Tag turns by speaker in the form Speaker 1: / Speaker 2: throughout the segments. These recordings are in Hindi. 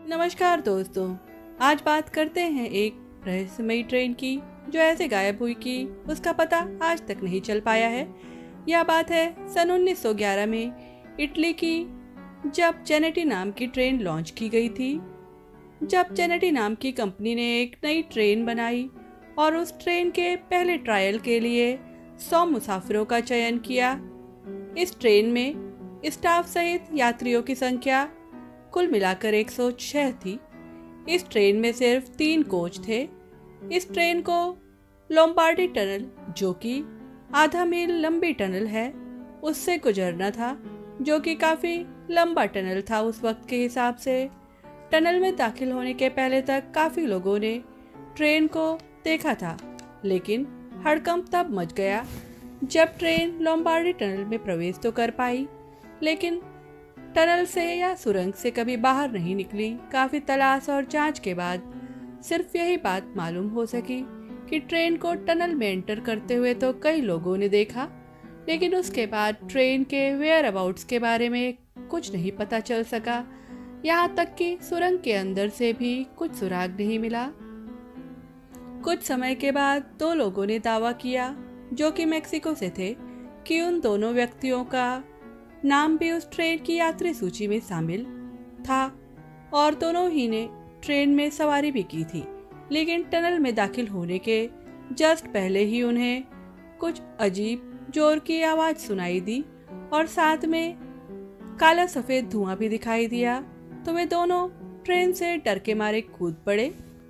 Speaker 1: नमस्कार दोस्तों, आज बात करते हैं एक रहस्यमयी ट्रेन की जो ऐसे गायब हुई कि उसका पता आज तक नहीं चल पाया है। यह बात है सन 1911 में इटली की, जब जेनेटी नाम की ट्रेन लॉन्च की गई थी। जब जेनेटी नाम की कंपनी ने एक नई ट्रेन बनाई और उस ट्रेन के पहले ट्रायल के लिए 100 मुसाफिरों का चयन किया। इस ट्रेन में स्टाफ सहित यात्रियों की संख्या कुल मिलाकर 106 थी। इस ट्रेन में सिर्फ 3 कोच थे। इस ट्रेन को लोम्बार्डी टनल, जो कि आधा मील लंबी टनल है, उससे गुजरना था, जो कि काफी लंबा टनल था उस वक्त के हिसाब से। टनल में दाखिल होने के पहले तक काफी लोगों ने ट्रेन को देखा था, लेकिन हड़कंप तब मच गया जब ट्रेन लोम्बार्डी टनल में प्रवेश तो कर पाई, लेकिन टनल से या सुरंग से कभी बाहर नहीं निकली। काफी तलाश और जांच के बाद सिर्फ यही बात मालूम हो सकी कि ट्रेन को टनल में एंटर करते हुए तो कई लोगों ने देखा, लेकिन उसके बाद ट्रेन के वेयर अबाउट्स के बारे में कुछ नहीं पता चल सका। यहाँ तक कि सुरंग के अंदर से भी कुछ सुराग नहीं मिला। कुछ समय के बाद 2 लोगों ने दावा किया, जो कि मेक्सिको से थे, कि उन दोनों व्यक्तियों का नाम भी उस ट्रेन की यात्री सूची में शामिल था और दोनों ही ने ट्रेन में सवारी भी की थी। लेकिन टनल में दाखिल होने के जस्ट पहले ही उन्हें कुछ अजीब जोर की आवाज सुनाई दी और साथ में काला सफेद धुआं भी दिखाई दिया, तो वे दोनों ट्रेन से डर के मारे कूद पड़े।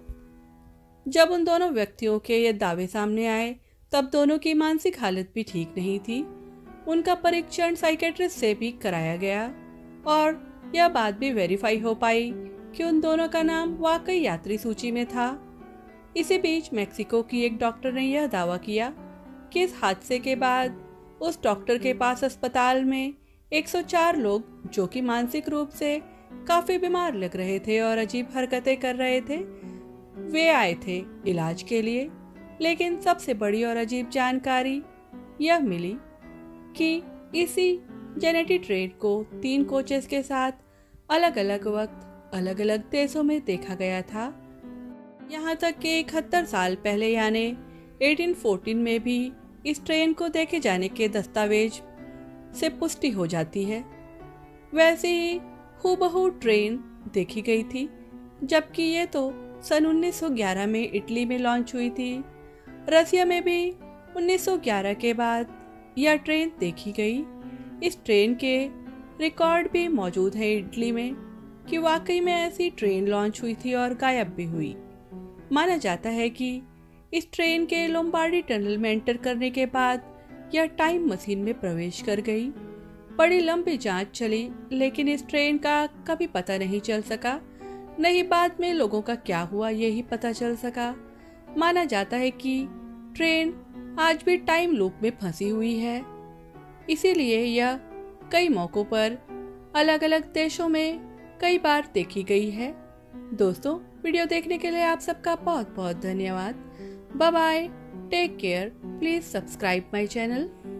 Speaker 1: जब उन दोनों व्यक्तियों के ये दावे सामने आए, तब दोनों की मानसिक हालत भी ठीक नहीं थी। उनका परीक्षण साइकेट्रिस्ट से भी कराया गया और यह बात भी वेरीफाई हो पाई कि उन दोनों का नाम वाकई यात्री सूची में था। इसी बीच मेक्सिको की एक डॉक्टर ने यह दावा किया कि इस हादसे के बाद उस डॉक्टर के पास अस्पताल में 104 लोग, जो कि मानसिक रूप से काफी बीमार लग रहे थे और अजीब हरकतें कर रहे थे, वे आए थे इलाज के लिए। लेकिन सबसे बड़ी और अजीब जानकारी यह मिली कि इसी जेनेटी ट्रेन को 3 कोचेस के साथ अलग अलग वक्त अलग अलग देशों में देखा गया था। यहाँ तक कि 71 साल पहले यानी 1814 में भी इस ट्रेन को देखे जाने के दस्तावेज से पुष्टि हो जाती है। वैसे ही हूबहू ट्रेन देखी गई थी, जबकि ये तो सन 1911 में इटली में लॉन्च हुई थी। रसिया में भी 1911 के बाद यह ट्रेन देखी गई। इस ट्रेन के रिकॉर्ड भी मौजूद हैं इटली में कि वाकई में ऐसी ट्रेन लॉन्च हुई थी और गायब भी हुई। माना जाता है कि इस ट्रेन के लोम्बार्डी टनल में एंटर करने के बाद यह टाइम मशीन में प्रवेश कर गई। बड़ी लंबी जांच चली, लेकिन इस ट्रेन का कभी पता नहीं चल सका। नहीं बाद में लोगों का क्या हुआ यही पता चल सका। माना जाता है कि ट्रेन आज भी टाइम लूप में फंसी हुई है, इसीलिए यह कई मौकों पर अलग अलग देशों में कई बार देखी गई है। दोस्तों, वीडियो देखने के लिए आप सबका बहुत बहुत धन्यवाद। Bye bye, take care, please subscribe my channel.